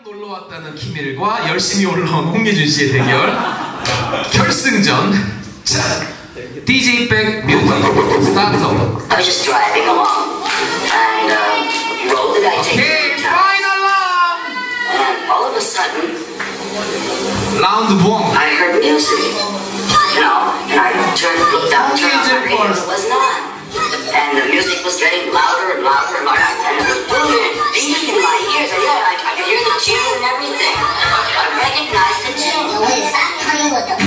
놀러 왔다는 키밀과 열심히 올라온 홍예준 씨의 대결 결승전. 자, DJ 백 뮤직 스타트. I was just driving along and rolled the guy Okay, final round. and all of a sudden 라운드 1. I heard music, and I turned to look down, turned on the radio, it was not. And the music was getting louder and louder and louder, and it was booming, beating in my ears, and yeah, I could hear the tune and everything. I recognized the tune. Stop playing with them.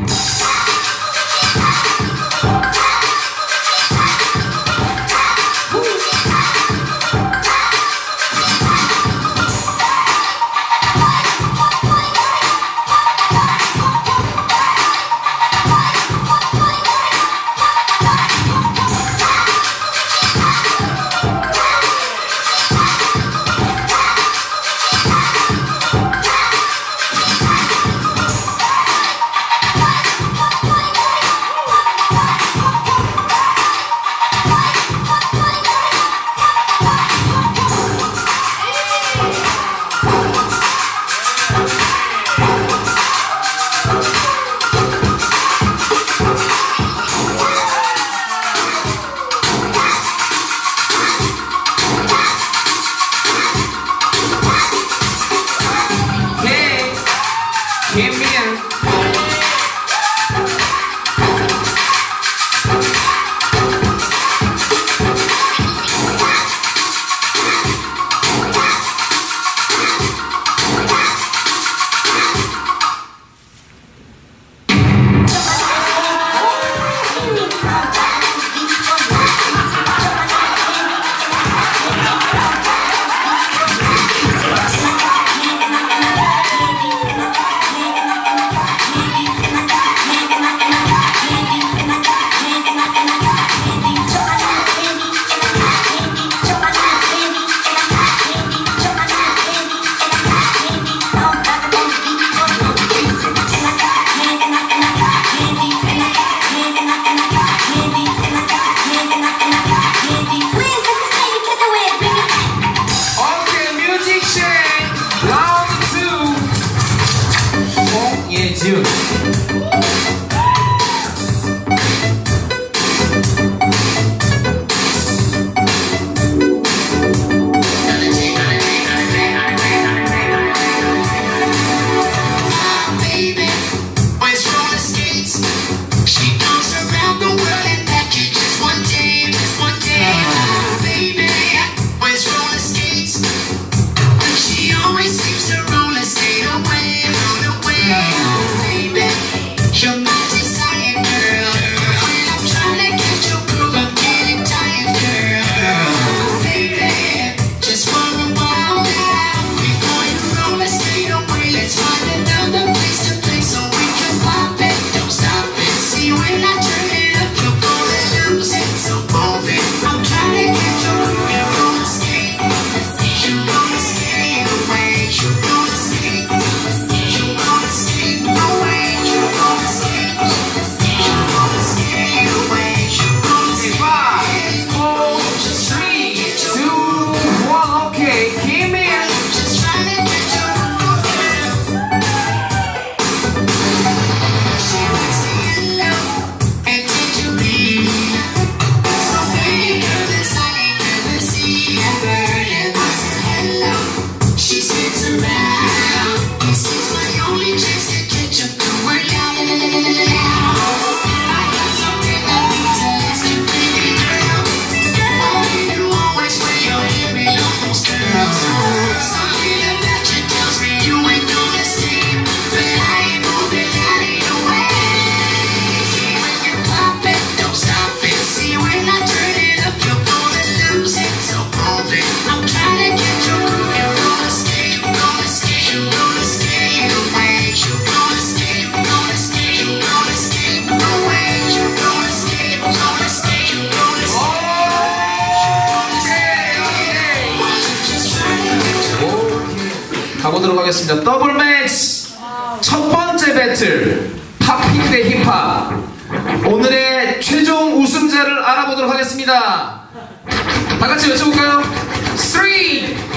가보도록 하겠습니다. 더블 매치 첫 번째 배틀 팝핑 대 힙합. 오늘의 최종 우승자를 알아보도록 하겠습니다. 다 같이 외쳐볼까요? 3